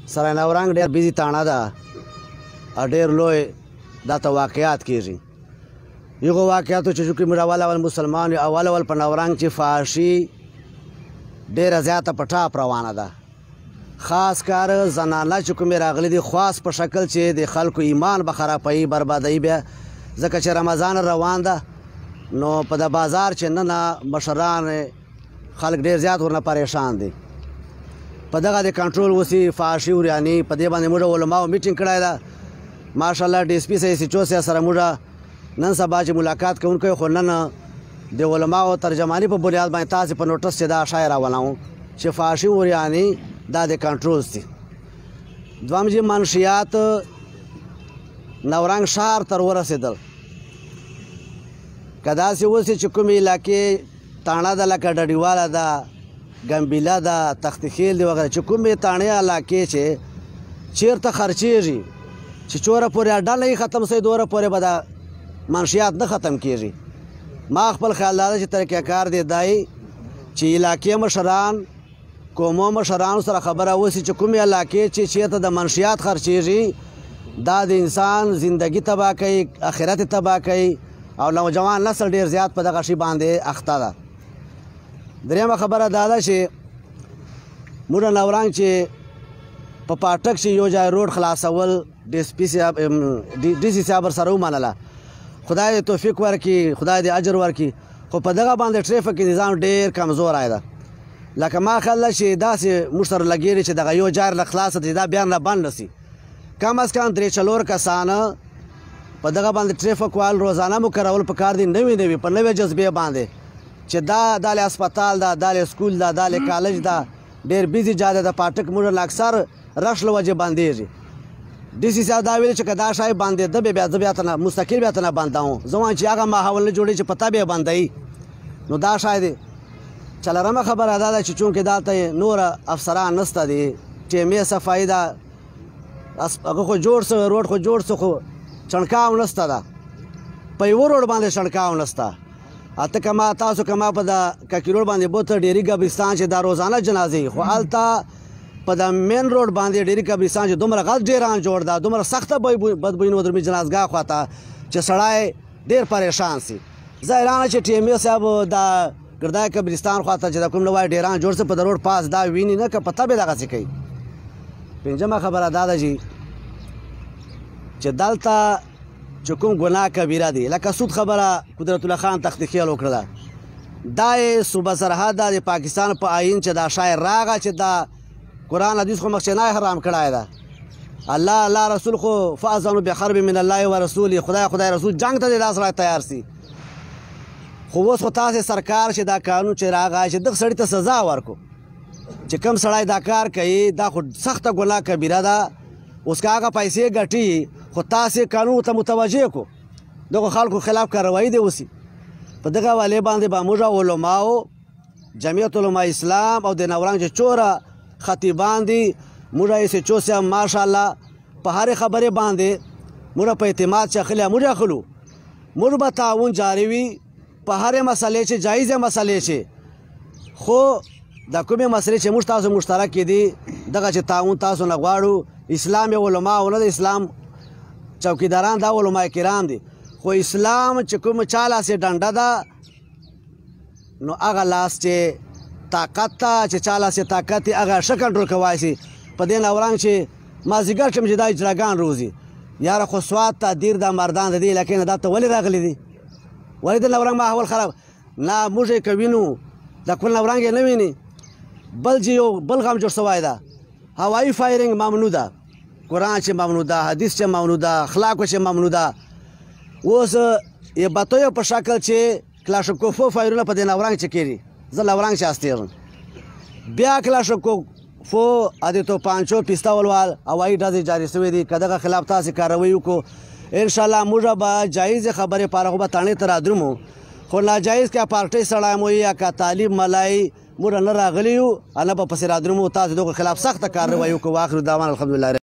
سرای نورنګ ډېر بیزي تاڼه ده او ډېر لوی دا ته واقعات کېږي. یغو واقعاتو چې کوم اول مسلمان اول په نورنګ چې فحاشي ډېره زیاته په ټاپ روانه ده. خاص کار زنانه چې کومې راغلي دي خاص په شکل چې د خلکو ایمان به خرابوي بربادوي بیا ځکه چې رمضان روان ده نو په د بازار چې نن مشران خلک ډېر زیات ورنه پریشان دي. په دغه د کنټرول وسی فحاشي وریاني په دې باندې موږ علماو میټینګ کړی ده. ماشاءالله ډي اس پي صاحب SHO صاحب سره موږ نن سبا چې ملاقات کوونکی خو نن د علماو ترجماني په بنیاد باندې تاسې په نوټس چې دا شای راولو چې فحاشي وریاني دا د کنټرول دي. دویم چې منشیات نورنګ ښار تر ورسېدل که داسې اوسي چې کومې علاقې تاڼه ده لکه ډډیواله ده ګمبیله ده تختخیل دی وغیره چې کومې تاڼې علاقې چې چیرته خرچېږي چې چوره پورې ډله یې ختم سي دوره پورې به دا منشیات نه ختم کېږي. ما خپل خیال دا چې طریقه کار دی دای چې علاقې مشران قومو مشرانو سره خبره وسي چې کومې علاقې چې چېرته د منشیات خرچېږي دا د انسان زندگی تباه کوي آخرت تباه کوي او نوجوان نسل ډېر زیات په دغه شي باندې اخته ده. درېیمه خبره دا ده چې موږ نورنګ چې په پاټک چې یو ځای روډ خلاصول ډي سي صاحب سره ومنله خدای توفیق ورکړي خدای دې اجر ورکړي خو په دغه باندې ټریفک نظام ډېر کمزوری ده. لکه ما خیال ده چې داسې موږ سره لګېږي چې دغه یو ځای له خلاصه چې دا بیا نه بند نه سي کم از کم 3-4 کسانه په دغه باندې ټریفک وال روزانه مقررول پکار دي نوي په نوې جذبې باندې چې دا له هسپتال ده دا له سکول ده دا له کالج ده ډېر بیزي جاده د پاټک موږ اکثر رش له وجې بندېږي. ډي سي صاحب دا ویل چې که دا شی بندېده بیا زه بیا ته نه مستقل بیا ته نه بندوم زه وایم چې هغه ماحول نه جوړوي چې پته بیا بندوي نو دا شی دی. څلورمه خبره دا ده چې چونکې دلته نور افسران نشته دي ټیمې صفایي ده هغه خو جوړ څه روډ خو جوړ څه خو چڼکاو نشته ده په یوه روډ باندې چڼکاو نشته. اته کما تاسو کما په د ککي روډ باندې بوته ډېري قبرستان چې دا روزانه جنازې خو هلته په د مین روډ باندې ډېري قبرستان چې دومره غټ ډېران جوړ ده دومره سخته بدبویي ودرمي جنازګاه خواته چې سړی ډېر پریشان سي. ظاهرانه چې ټیمې صاحب دا ګردای قبرستان خواته چې د کوم نوی ډېران جوړ سي په د روډ پاس دا ویني نه که پته به دغسې کوي. پنځمه خبره دا ده چې دلته چې کوم ګناه کبیره دی لکه سود خبره قدرت الله خان تختخیل وکړله دا یې صوبه سرحد ده د پاکستان په آیین چې دا شاعر راغه چې دا قرآن حدیث خو مخچینای حرام کړی ده الله رسول خو فاذنوا بحرب من الله ورسوله خدای رسول جنگ ته د لاس را تیار سي. خو اوس خو تاسې سرکار چې دا قانون چې راغی چې دغه سړي ته سزا ورکړو چې کوم سړی دا کار کوي دا خو سخته ګناه کبیره ده اوس که هغه پیسې ګټي خو تاسې قانون ته متوجه کړو دغه خلکو خلاف کاروایي دې وسي. په دغه حوالې باندې به موږ علماو جمعیت علما اسلام او د نورنګ چې چوره خطیبان دي موږ SHO صاحب ماشاءالله په هرې خبرې باندې موږ په اعتماد چې اخلي موږ اخلو موږ به تعاون جاري وي په هرې مسلې چې جایزې مسلې چې خو دا کومې مسلې چې موږ تاسو مشترک دي دغه چې تعاون تاسو نه غواړو اسلام علما او نه د اسلام چوکیداران دا علما کرام دي خو اسلام چې کوم چا لاسې ډنډه ده نو هغه لاس چې طاقت ته چې چا لاسې طاقت یې هغه ښه کنټرول کولی شي. په دې نورنګ چې مازدیګر ټیم چې دا اجراګان روزي یاره خو سوات ته دیر دا مردان د دې علاقې نه دا ته ولې راغلي دي ولې د نورنګ ماحول خراب نه موږ یې که وینو د خپل نورنګ یې نه ویني بل چې یو بل غم جوړ سوی ده هوایي فایرنګ ممنوع ده قرآن چې ممنوع ده حدیث چې ممنوع ده اخلاق چې ممنوع ده. اوس یې بتویو په شکل چې کلاشنکوفو فایرونه په دې نورنګ چې کېږي زه نورنګ چې استېږم بیا کلاشنکوفو ادې توپانچو پیستولوال هوایي ډزې جاري سوي دي که دغه خلاف تاسې کاروي وکړو انشاءالله موږ به جایزې خبرې پاره خو به تاڼې ته رادرومو خو ناجایز که پارټۍ سړی مو یا که طالب ملای موږ نه راغلي یو نه به پسې رادرومو تاسې دغه خلاف سخته کاروي وکړو. واخر دعوانا الحمدلله.